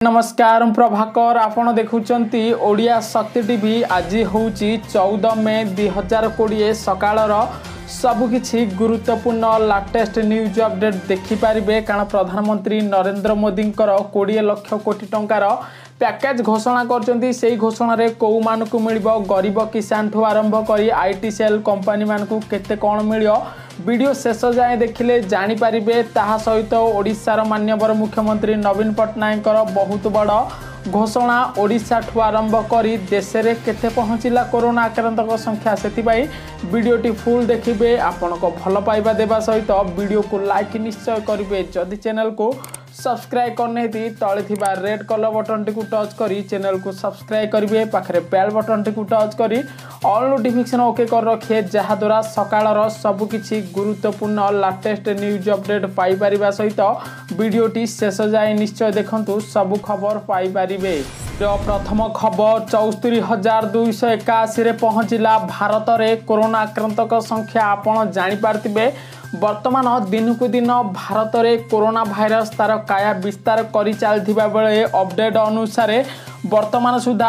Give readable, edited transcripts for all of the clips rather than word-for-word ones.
नमस्कार प्रभाकर आपण देखुचंती ओडिया शक्ति टीवी। आज हूँ 14 मे 2020 सकाळर सबुकिछि गुरुत्वपूर्ण लाटेस्ट न्यूज अपडेट देखिपारे। कारण प्रधानमंत्री नरेंद्र मोदी 20 लाख कोटी टंकार पैकेज घोषणा करचंती। से घोषणा रे कौ मानकु मिलिबो गरीब किसान ठू आरंभ करी आईटी सेल कंपनी मानकु केते कोन मिलियो वीडियो शेष जाए देखिले जानी पारिबे। ताहा सहित ओडिशार माननीय मुख्यमंत्री नवीन पट्टनायक बहुत बड़ घोषणा ओडिशा ठू आरंभ करी देश रे केते पहुँचला कोरोना आक्रांतक संख्या से वीडियोटी फुल देखिए। आपण को भल पाइबा देवा सहित वीडियो को लाइक निश्चय करेंगे। जदि चैनल को सब्सक्राइब करने थी तले थिबा रेड कलर बटन टी टच करी चैनल को सब्सक्राइब करेंगे। पाखरे बेल बटन टी टच करी ऑल नोटिफिकेशन ओके कर रखिए, जहाँ द्वारा सकाळर सबुकिछि गुरुत्वपूर्ण लाटेस्ट न्यूज अपडेट पाई परिबा सहित वीडियोटी शेष जाए निश्चय देखंतु सबु खबर पाई परिबे। प्रथम खबर 74,281 रे पहुँचला भारत रे कोरोना आक्रांतक संख्या। आपण जानि पारथिबे वर्तमान दिन को दिन भारत रे कोरोना भाइरस तार काया विस्तार करी चलथिबा बेले अपडेट अनुसार वर्तमान सुधा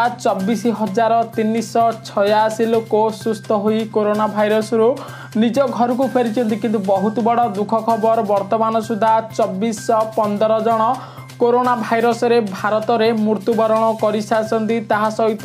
24,386 लोक सुस्थ हुई कोरोना भाइरस रु निज घर को फेरी। किंतु बहुत बड़ दुख खबर वर्तमान सुधा 2415 जन कोरोना भाइरस रे भारत रे मृत्युवरण कर सारी। ताहा सहित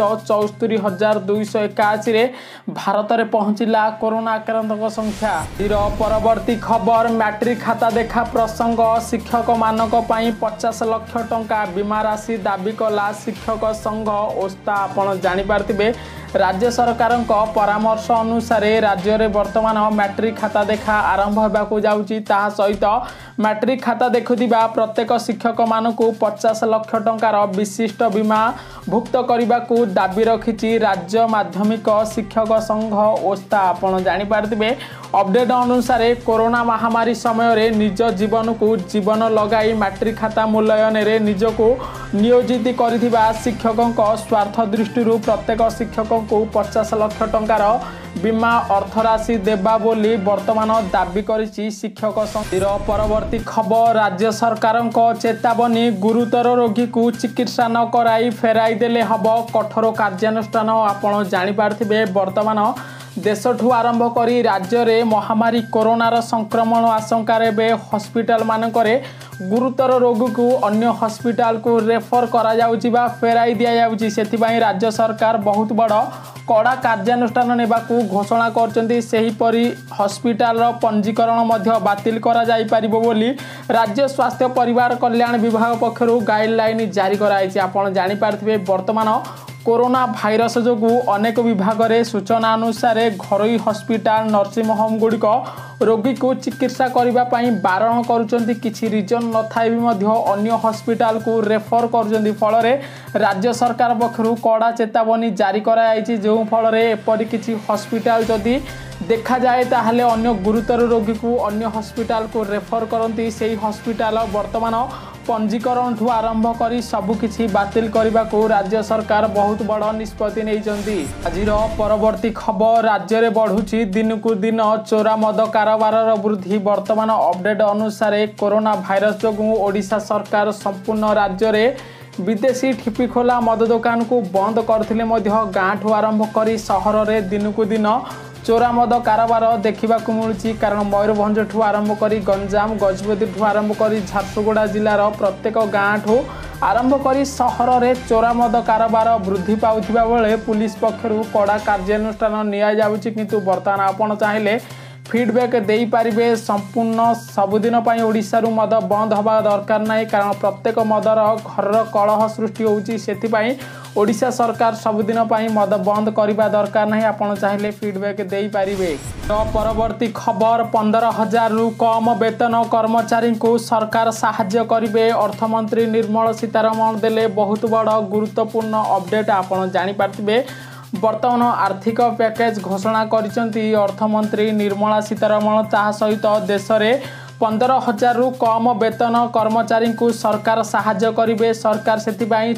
74,281 रे भारत रे पहुँचला कोरोना आक्रांतक संख्या। परवर्ती खबर मैट्रिक खाता देखा प्रसंग। शिक्षक मानक पई 50 लाख टंका बीमा राशि दाबी कला शिक्षक संघ ओस्ता। आपण जानि पारथिबे राज्य सरकार परामर्श अनुसार राज्य में वर्तमान मैट्रिक खाता देखा आरंभ होगा जाउची। ताहा सहित मैट्रिक खाता देखुथिबा प्रत्येक शिक्षक मानकु 50 लाख टंकार विशिष्ट बीमा भुक्त करने को दाबी रखिछि राज्य माध्यमिक शिक्षक संघ ओस्ता। आपण जानि पारथिबे अपडेट अनुसार कोरोना महामारी समय रे निज जीवन को जीवन लगाई मैट्रिक खाता मूल्यांकन रे निज को नियोजित करिथिबा शिक्षकों स्वार्थ दृष्टि प्रत्येक शिक्षक को 50 लाख टंकार बीमा अर्थराशि देबा बोली वर्तमान दाबी करिछि शिक्षक संघ। परवर्ती खबर राज्य सरकार चेतावनी गुरुतर रोगी को चिकित्सा न कराई फेराई देले हब कठोर कार्यानुष्ठान। आपण जानि पारथिबे वर्तमान देश ठू आरंभ करी राज्य रे महामारी कोरोनार संक्रमण आशंकार हॉस्पिटल मानकरे गुरुतर रोगी को अन्य हॉस्पिटल को रेफर करा जाउची बा फेराई दिया जाउची। सेथिबाई राज्य सरकार बहुत बड़ कड़ा कार्यानुष्ठान नेबाकू घोषणा करचंती। सेहीपरि हॉस्पिटल पंजीकरण मध्य बातिल करा जाई परिबो बोली राज्य स्वास्थ्य परिवार कल्याण विभाग पक्षरु गाइडलाइन जारी कराइछि। आपण जानि पारथिबे वर्तमान कोरोना भाइरस जोगु अनेक विभाग रे सूचना अनुसार घरोई हॉस्पिटल नर्सिंग होम गुड़िक रोगी को चिकित्सा करबा पई बारण करूचंती। किछि रीजन न थाई भी मध्य अन्य हॉस्पिटल को रेफर करूचंती। फल रे राज्य सरकार पक्षरु कड़ा चेतावनी जारी कराइछि। जो फल रे एपरि किछि हॉस्पिटल जदि देखा जाए ताहले अन्य गुरुतर रोगी को अन्य हॉस्पिटल को रेफर करती। से हॉस्पिटल वर्तमान पंजीकरण ठू आरंभ करी सबुकिछि बातिल करने को राज्य सरकार बहुत बड़ निष्पत्ति नैचंती। आजिर परवर्ती खबर राज्य में बढ़ुची दिन को दिन चोरा मद कारोबार वृद्धि। वर्तमान अपडेट अनुसार कोरोना भाइरस जोगु ओडिशा सरकार संपूर्ण राज्य में विदेशी ठिपिखोला मद दुकान को बंद करथिले मध्य गाँ ठू आरंभ करी सहर में दिन को दिन चोरा मद कारोबार देखा मिलूँ। कारण मयूरभंज ठू आरंभ करी गंजाम गजपति ठू आरंभ करी झारसुगुड़ा जिलार प्रत्येक गाँ ठू आरंभ करी सहर में चोरा मद कारोबार वृद्धि पाउथिबा बेले पुलिस पक्षरु कड़ा कार्यानुष्ठान निया जाउछि। किंतु वर्तमान आपण चाहिले फीडबैक दे पारिबे संपूर्ण सबुदिन पई ओडिसा मद बंद हवा दरकार नहीं। कारण प्रत्येक मदर घर कलह सृष्टि होउछि। सेथिपाई ओडिशा सरकार सबुदिन पई मद बंद करबा दरकार नहीं। आपण चाहिले फीडबैक दे पारिबे। तो परवर्ती खबर 15,000 रु कम वेतन कर्मचारी को सरकार साहाय्य करिवे। अर्थमंत्री निर्मला सीतारमण देले बहुत बड़ गुरुत्वपूर्ण अपडेट। आपण जानि पारथिबे वर्तमान आर्थिक पैकेज घोषणा करिसंती अर्थमंत्री निर्मला सीतारमण। ताहा सहित देश रे 15,000 रु कम वेतन कर्मचारी को सरकार साहाय्य करेंगे। सरकार से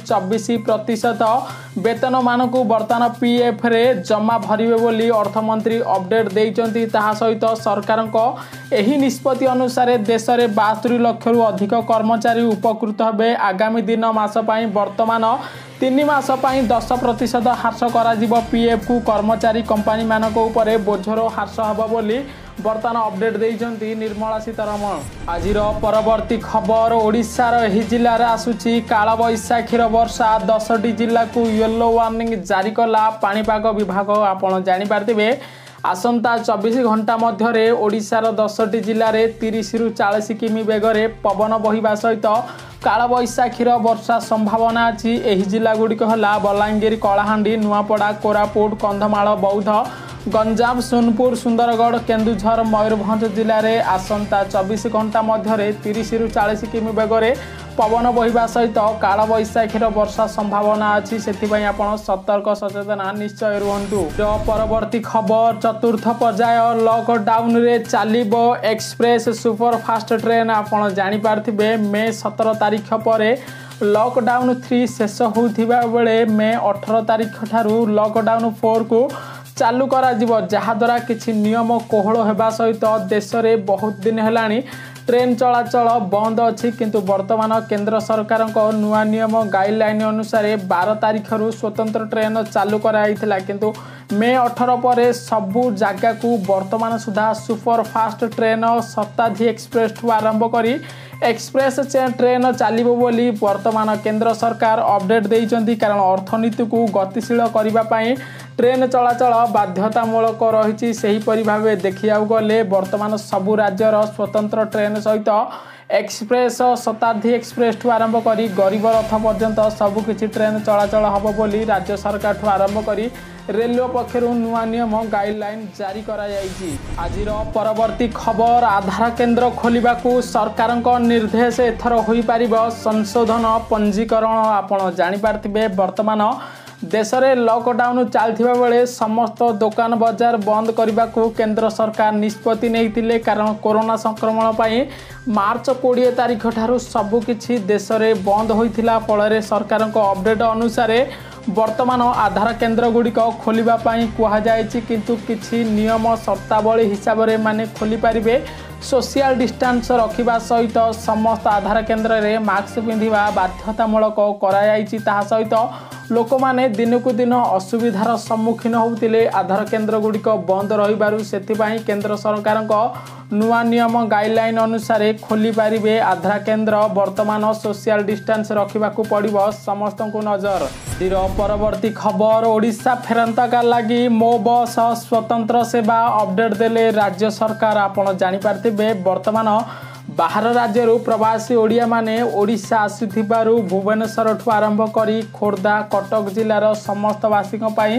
24% वेतन मानक बर्तमान पीएफ रे जमा भरिबे बोली अर्थमंत्री अपडेट देइचंती। ताहा सहित सरकार एही निष्पत्ति अनुसार देश में 72 लाख रु अधिक कर्मचारी उपकृत हेबे। आगामी दिन मास पई वर्तमान 3 मास पई 10% ह्रास करा जिवो। पीएफ को कर्मचारी कंपनी मानक उपरे बोझर ह्रास हेबो बोली बर्तमान अपडेट देइचंती निर्मला सीतारमण। आजिर परवर्ती खबर ओडिशार एही जिल्ला रे आसुची काला बैशाखीर वर्षा 10टी जिल्ला को येलो वार्निंग जारी कला पाणीपाग विभाग। आपण जानि पारथिबे आसंता 24 घंटा मध्य ओडिशार 10टी जिल्ला रे 30 रु 40 किमी बेगरे पवन बहिबा सहित काला बैशाखीर वर्षा संभावना अछि। एही जिल्ला गुड़िक हला बलांगीर, कलाहांडी, नुआपड़ा, कोरापुट, कंधमाल, बौद्ध, गंजाम, सोनपुर, सुंदरगढ़, केन्दुझर, मयूरभंज जिले में आसंता 24 घंटा मध्य 30 रु 40 किमी बेगरे पवन बहिबा सहित काला बैशाखीर वर्षा संभावना अच्छी। से आपण सतर्क सचेतना निश्चय रुहतु। परवर्ती खबर चतुर्थ पर्याय लॉकडाउन रे चलिबो एक्सप्रेस सुपरफास्ट ट्रेन। आपण जानि पारथिबे मे 17 तारिख पर लॉकडाउन 3 शेष होउथिबा बेले मे 18 तारिख ठारू लॉकडाउन 4 को चालू करा जिवो, जहा द्वारा किछि नियम कोहल हेबा सहित देश में बहुत दिन हेलानी ट्रेन चलाचल बंद अच्छी। किंतु वर्तमान केंद्र सरकार नुआ नियम गाइडलाइन अनुसार 12 तारिख रु स्वतंत्र ट्रेन चालू कराइथिला। किंतु मे 18 पर सबु जगह को वर्तमान सुधा सुपरफास्ट ट्रेन शताब्दी एक्सप्रेस ठू आरंभ करी एक्सप्रेस ट्रेन चलिबो बोली वर्तमान केंद्र सरकार अपडेट देइचंती। कारण अर्थनीति को गतिशील करबा पई ट्रेन चलाचल बाध्यतामूलक रही। से हीपरि भाव देखिया गले वर्तमान सबु राज्यर स्वतंत्र ट्रेन सहित एक्सप्रेस शताब्दी एक्सप्रेस ठू आरंभ करी गरीब रथ पर्यंत सबुकिछि ट्रेन चलाचल हब बोली राज्य सरकार ठू आरंभ करी रेलवे पक्षर नुआ नियम गाइडलाइन जारी करा जायछि। आजिर परवर्ती खबर आधार केन्द्र खोलिबा को सरकार निर्देश एथर होई पारिबो संशोधन पंजीकरण। आपण जानि पारथिबे वर्तमान देश में लॉकडाउन चलथिबा बेले समस्त दुकान बाजार बंद करने को केंद्र सरकार निष्पत्ति नहीं। कारण कोरोना संक्रमण पर मार्च 20 तारिख ठारू सबुकिछि देश में बंद होइथिला। फल सरकार अपडेट अनुसार वर्तमान आधार केन्द्र गुड़िक खोलिबा पई कुहा जायछि। किंतु किछि नियम शर्तावली हिसाब से माने खोली पारिबे। सोशल डिस्टेंस रखिबा सहित समस्त आधार केन्द्र में मास्क पिंधिबा बाध्यतामूलक करा जायछि। ताहा सहित लोक माने दिन को दिन असुविधार सम्मुखीन होउतिले आधार केन्द्र गुड़िक बंद रहिबारु सेथिबाई केंद्र सरकार नुआ नियम गाइडलाइन अनुसार खोली पारिबे आधार केन्द्र। वर्तमान सोशल डिस्टेंस रखा पड़ो समस्त को नजर। परवर्ती खबर ओडिशा फेरंता लगी मो बस स्वतंत्र सेवा अपडेट देले राज्य सरकार। आपण जानि पारथिबे वर्तमान बाहर राज्य प्रवासी ओडिया माने ओडिशा आसुथिबारु भुवनेश्वर ठू आरंभ करी खोर्धा, कटक जिलार समस्त वासी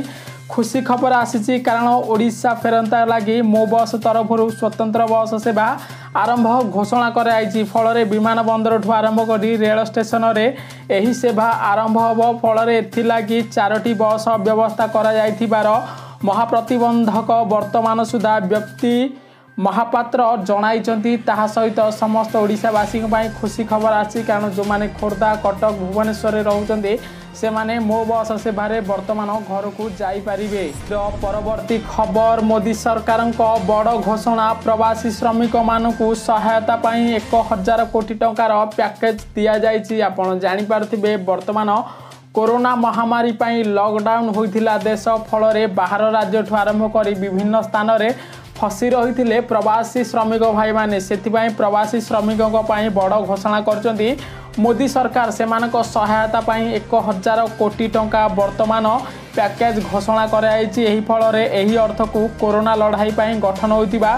खुशी खबर आसी। कारण ओडिशा फेरंता लगी मो बस तरफ स्वतंत्र बस सेवा आरंभ घोषणा कराई। फल विमान बंदर ठू आरंभ करी रेल स्टेशन रे एही सेवा आरंभ होब। फल एथिलागी 4टी बस व्यवस्था करा जाइथिबार महाप्रतिबंधक वर्तमान सुधा व्यक्ति महापात्र जणाइचंती। ताहा सहित समस्त ओडिशावासी खुशी खबर आसी। कारण जो माने खोर्धा, कटक, भुवनेश्वर रहउचंती से माने मो बस सेवारे वर्तमान घर को जाई पारिबे। परवर्ती खबर मोदी सरकार बड़ घोषणा प्रवासी श्रमिक मानकु सहायता पाई 1000 कोटी टंकार पैकेज दिया जायछि। आपण जानि पारथिबे वर्तमान कोरोना महामारी पाई लॉकडाउन होइथिला देश। फल बाहर राज्य ठू आरंभ करी विभिन्न स्थान रे फसी रही प्रवासी श्रमिक भाई माने। सेथिबाई प्रवासी श्रमिकों बड़ घोषणा करचंती मोदी सरकार। सेमानक सहायता पाई 1000 कोटी टंका वर्तमान पैकेज घोषणा कराई। एही फल एही अर्थ को कोरोना लड़ाई पाई गठन होइतिबा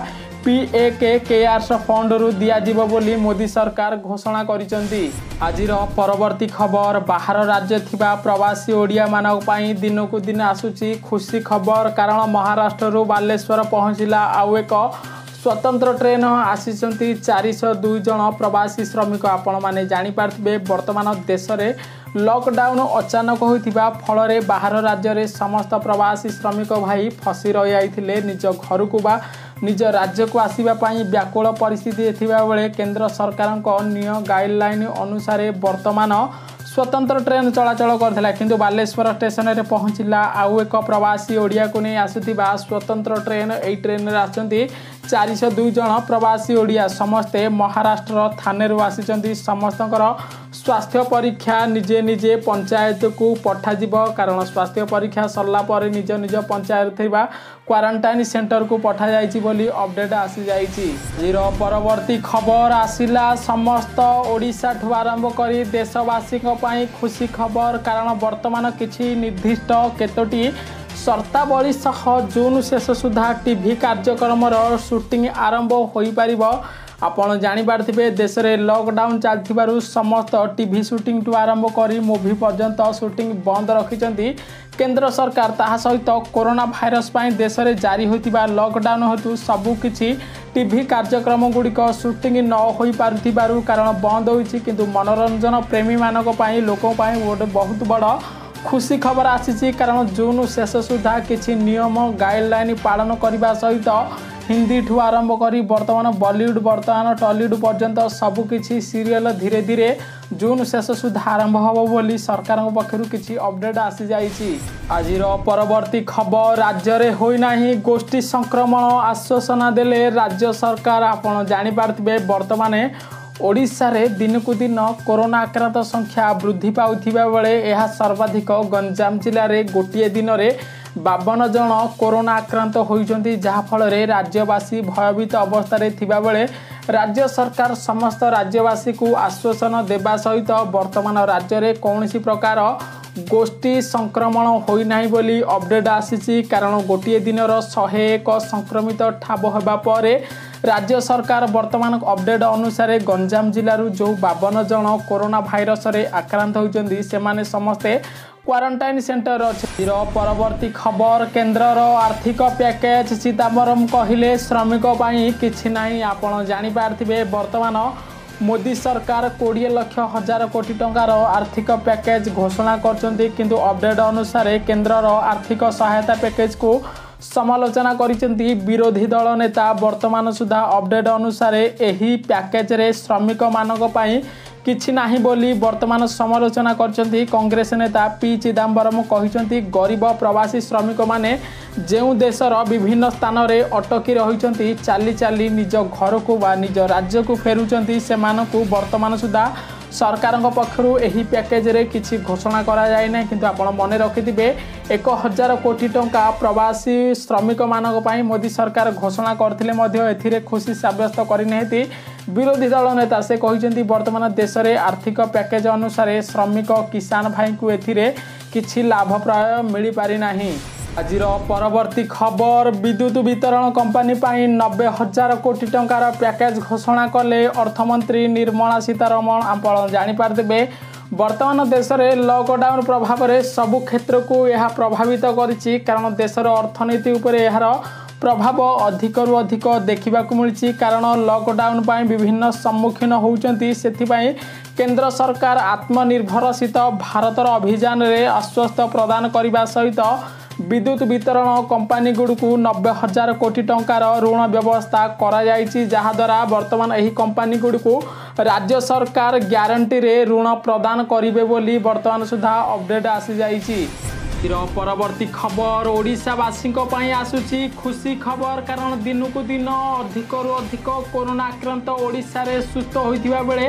PAK फंड रु दिया जिवो बोली मोदी सरकार घोषणा करिसंती। आजिर परवर्ती खबर बाहर राज्य थिबा प्रवासी ओडिया मानक पाई दिन को दिन आसुची खुशी खबर। कारण महाराष्ट्र रु बालेश्वर पहुंचला आउ एक स्वतंत्र ट्रेन आसीचंती 402 जन प्रवासी श्रमिक। आपण माने जानि पारथिबे वर्तमान देश में लॉकडाउन अचानक होइथिबा फल बाहर राज्य रे समस्त प्रवासी श्रमिक भाई फसी रही आइथिले निज घर को बा निज राज्य को आसिबा पई व्याकुल परिस्थिति थिबा बेले केंद्र सरकारक निय गाइडलाइन अनुसार वर्तमान स्वतंत्र ट्रेन चलाचल करथिला किंतु बालेश्वर स्टेशन रे पहुंचिला आउ एक प्रवासी ओडिया को नहीं आसुथिबा स्वतंत्र ट्रेन एई ट्रेन रे आछंती 402 जन प्रवासी ओडिया समस्ते महाराष्ट्र थाने रू आसीचंती समस्तकर स्वास्थ्य परीक्षा निजे निजे पंचायत को पठा जिवो कारण स्वास्थ्य परीक्षा सरला पर निज निज पंचायत थिबा क्वारंटाइन सेंटर को पठा जाइछि बोली अपडेट आसी जाइछि। जीरो परवर्ती खबर आसिला समस्त ओडिशा ठु आरंभ करी देशवासी को पई खुशी खबर कारण वर्तमान किछि निर्दिष्ट केतोटी शर्तावली सह जून शेष सुधा टीवी कार्यक्रम शूटिंग आरंभ हो पारिबो। आपण जानि पारथिबे देश रे लॉकडाउन चलथिबारु समस्त टीवी शूटिंग टू आरंभ करी मूवी पर्यंत शूटिंग बंद रखिचंती केंद्र सरकार ताहा सहित कोरोना भाइरस पई देश रे जारी होतिबा लॉकडाउन हेतु सबु किछि टीवी कार्यक्रम गुड़िक शूटिंग न हो पारथिबारु कारण बंद होइछि किंतु मनोरंजन प्रेमी मानक पई लोक पई बहुत बड़ खुशी खबर आसी कारण जून शेष सुधा किछि नियम गाइडलाइन पालन करने सहित हिंदी ठू आरंभ करी वर्तमान बॉलीवुड वर्तमान टॉलीवुड पर्यंत सबुकिछि सीरियल धीरे धीरे जून शेष सुधा आरंभ होबो बोली सरकार पक्षरु किछि अपडेट आसी जाइछि। आजिर परवर्ती खबर राज्य रे होई नाही गोष्ठी संक्रमण आश्वासन देले राज्य सरकार। आपण जानि पारथिबे वर्तमान ओडिशा रे दिन को दिन कोरोना आक्रांत संख्या वृद्धि पाउथिबा बेले यह सर्वाधिक गंजाम जिले में गोटे दिन में 52 जन कोरोना आक्रांत होइचंती जहा फल रे राज्यवासी भयभीत अवस्था रे थिबा बेले राज्य सरकार समस्त राज्यवासी को आश्वासन देबा सहित वर्तमान राज्य रे कौनसी प्रकार गोष्ठी संक्रमण होई नाही बोली अपडेट आसीची कारण गोटे दिनर 101 संक्रमित ठाब होबा परे राज्य सरकार वर्तमान अपडेट अनुसार गंजाम जिलूर जो 52 जन कोरोना भाइरस रे आक्रांत होइचंती सेमाने समस्ते क्वारंटाइन सेंटर अच्छे। परवर्ती खबर केंद्रर आर्थिक पैकेज सीताराम कहले श्रमिक किछि नाही। आपण जानि पारथिबे वर्तमान मोदी सरकार 20 लाख हजार कोटी टंकार आर्थिक पैकेज घोषणा करछंती किंतु अपडेट अनुसार केंद्रर आर्थिक सहायता पैकेज को समालोचना करिसेंती विरोधी दल नेता वर्तमान सुधा अपडेट अनुसार एही पैकेज रे श्रमिक मानक पई किछि नाही बोली वर्तमान समालोचना करछंती। कांग्रेस नेता पी चिदंबरम कहिसेंती गरीब प्रवासी श्रमिक माने जेउ देशर विभिन्न स्थान रे अटकी रहिसेंती चाली चाली निज घर को बा निज राज्य को फेरुचंती सेमानकु वर्तमान सुधा सरकार पक्षरु एही पैकेज रे किछि घोषणा करा जाय नै किंतु आपण मने रखिथिबे 1000 कोटी टंका प्रवासी श्रमिक मानक पई मोदी सरकार घोषणा करथिले मध्य एथिरे खुशी साब्यस्त करिनेति विरोधी दल नेता से कहिसेंती वर्तमान देश रे आर्थिक पैकेज अनुसार श्रमिक किसान भाई को एथिरे किछि लाभ प्राय मिली पारि नाही। आजिर परवर्ती खबर विद्युत वितरण कंपनी पाई 90,000 कोटी टंकार पैकेज घोषणा कले अर्थमंत्री निर्मला सीतारमण। आपण जानि पारथिबे वर्तमान देश में लॉकडाउन प्रभाव में सबु क्षेत्र को यह प्रभावित करिछि कारण देशर अर्थनीति उपरे यार प्रभाव अधिक रु अधिक देखा मिली कारण लॉकडाउन पाई विभिन्न सम्मुखीन होउचंती सेथिपाई केंद्र सरकार आत्मनिर्भरशील भारतर अभियान रे आश्वस्त प्रदान करने सहित विद्युत वितरण कंपनी गुड़कू 90,000 कोटी टंकार ऋण व्यवस्था करा जायछि जहाद्वारा वर्तमान एही कंपनी गुड़कू राज्य सरकार ग्यारंटी रे ऋण प्रदान करिवे बोली वर्तमान सुधा अपडेट आसी जायछि। परवर्ती खबर ओडिशावासी आसुची खुशी खबर कारण दिन को दिन अधिक रु अधिक कोरोना आक्रांत ओडिशा रे सुस्थ होइतिबा बेले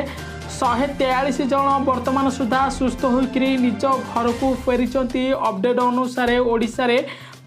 143 जन वर्तमान सुधा सुस्थ होकरी निज घर को फेरी। अपडेट अनुसार ओडिशा रे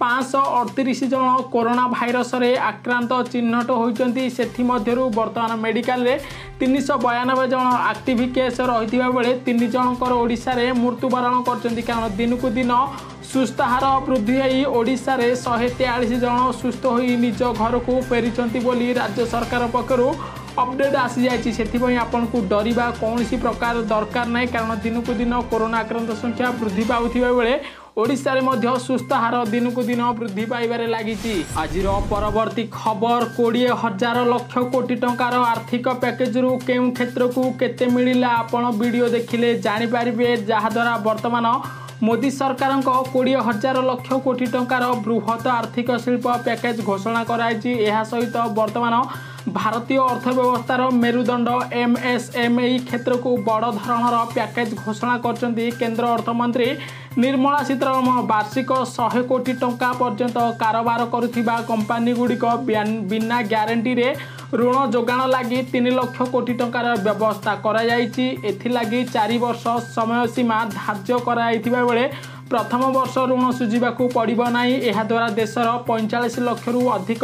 538 जन कोरोना भाइरस रे आक्रांत चिन्हट होइचंती सेथि मध्यरु वर्तमान मेडिकल रे 392 जन एक्टिव केस रहितिबा बेले 3 जनकर ओडिशा रे मृत्युवरण करचंती कारण दिन को दिन सुस्थ हार वृद्धि होई ओडिशा रे 143 जन सुस्थ होई निज घर को फेरी बोली राज्य सरकार पक्षरु अपडेट आसी जाइए से आपन को डरवा कौन प्रकार दरकार नहीं कारण दिन को दिन कोरोना आक्रांत संख्या वृद्धि पाउथिबा बेले ओडिशा रे मध्य सुस्थ हार दिन को दिन वृद्धि पाइबारे लागिछि। आजिर परवर्ती खबर 20,000 लाख कोटी टंकार आर्थिक पैकेज रु केउ क्षेत्र को केते मिलिला आपण वीडियो देखिले जानि पारिबे जहाद्वारा वर्तमान मोदी सरकार 20,000 लाख कोटी टंकार बृहत आर्थिक शिल्प पैकेज घोषणा कराई। यह सहित वर्तमान भारतीय अर्थव्यवस्थार मेरुदंड एमएसएमई क्षेत्र को बड़ धरणर पैकेज घोषणा कर केंद्र अर्थमंत्री निर्मला सीतारमण। वार्षिक 100 कोटी टंका पर्यंत कारोबार करुथिबा कंपनी गुड़िक बिना ग्यारंटी रे ऋण जोगाण लगी 3 लाख कोटी टंकार व्यवस्था करा जायछि। एथिलागि 4 वर्ष समय सीमा धार्य कराइथिबा बेले प्रथम वर्ष ऋण सुझिबाकू पड़िबो नाही। एहा द्वारा देशर 45 लाख रु अधिक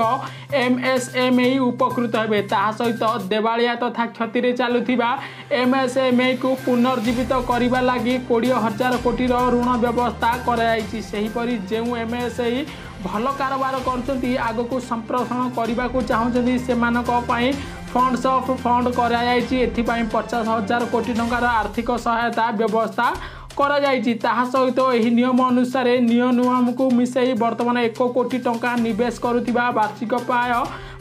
एमएसएमई उपकृत हेबे। ताहा सहित देवालिया तथा क्षति रे चालुथिबा एमएसएमई को पुनर्जीवित करिबा लागि 20,000 कोटी ऋण व्यवस्था कराई। सेहीपरि जेउ एमएसएमई भल कारोबार करछंती आगकू संप्रसारण करने को चाहते से फंड्स ऑफ फंड कराई। एथिपाई 50,000 कोटी टंकार आर्थिक सहायता व्यवस्था करा जायछि। ताहा सहित एही नियम अनुसार नियम को मिसई वर्तमान 1 कोटी टंका निवेश करुथिबा वार्षिक पाय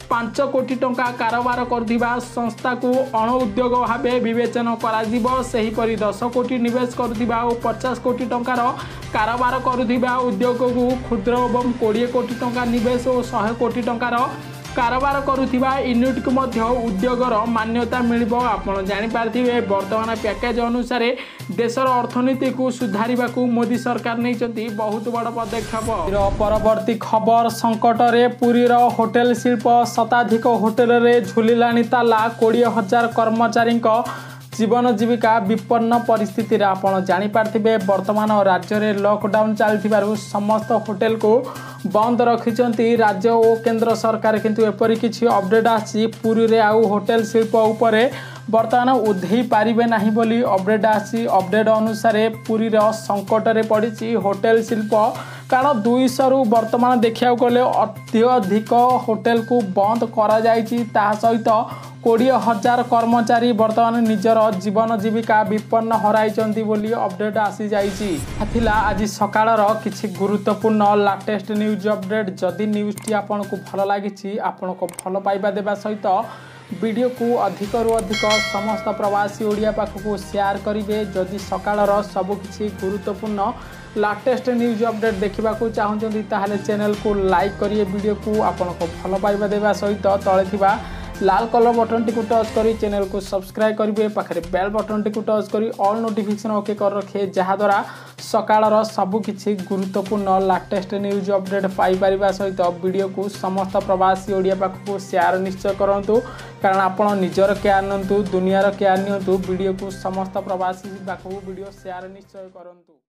5 कोटी टंका कारोबार करुथिबा संस्था को अण उद्योग भाव विवेचन कराजिबो। सेहीपरि 10 कोटी निवेश करुथिबा और 50 कोटी टंकार कारोबार करुथिबा उद्योग को क्षुद्र एवं 20 कोटी टंका निवेश और 100 कोटी टंकार कारोबार करुथिबा यूनिट को मध्य उद्योगर मान्यता मिलिबो। आपण जानि पारथिबे वर्तमान पैकेज अनुसार देशर अर्थनीति को सुधारिबा को मोदी सरकार नैचंती बहुत बड़ पदक्षेप। परवर्ती खबर संकट रे पुरीर होटेल शिल्प शताधिक होटेल रे झुलिलानी ताला 20,000 कर्मचारी जीवन जीविका विपन्न परिस्थिति आपड़ जापारे वर्तमान राज्य में लॉकडाउन चलू समस्त होटेल को बंद रखिंट राज्य और केंद्र सरकार किंतु एपरी किसी अपडेट आसी पुरी रे आउ होटेल शिल्प उपरे वर्तमान उधे पारे ना बोली अपडेट आसी। अपडेट अनुसार पुरी संकट रे पड़ी होटेल शिल्प कारण 200 रु वर्तमान देखा गले अत्यधिक होटेल को बंद करा जायछि। ता सहित 20,000 कर्मचारी वर्तमान निजर जीवन जीविका विपन्न हराइचंती बोली अपडेट आसी जाइछि। आज सकाळर किछि गुरुत्वपूर्ण लाटेस्ट न्यूज अपडेट। जदि न्यूज़टी आपन को भल लागिछि आपन को भल पाइबा देबा सहित वीडियो को अधिक रु अधिक समस्त प्रवासी ओडिया पाखक शेयर करेंगे। जदि सकाळर सबकिछि गुरुत्वपूर्ण लाटेस्ट न्यूज अपडेट देखा चाहते ताहले चैनल को लाइक करिए, वीडियो को आपन को भल पाइबा देबा सहित तले थिबा लाल कलर बटन टी टच करी चैनल को सब्सक्राइब करेंगे। पाखे बेल बटन टी टच करी ऑल नोटिफिकेशन ओके कर रखे जहाद्वारा सकाळर सबकिछि गुरुत्वपूर्ण लाटेस्ट न्यूज अपडेट पाइपर सहित वीडियो को समस्त प्रवासी ओडिया पाखक शेयर निश्चय करूँ। कारण आपण निजर केयर नियंतु दुनियार केयर नियंतु वीडियो को समस्त प्रवासी पाखक वीडियो शेयर निश्चय करूँ।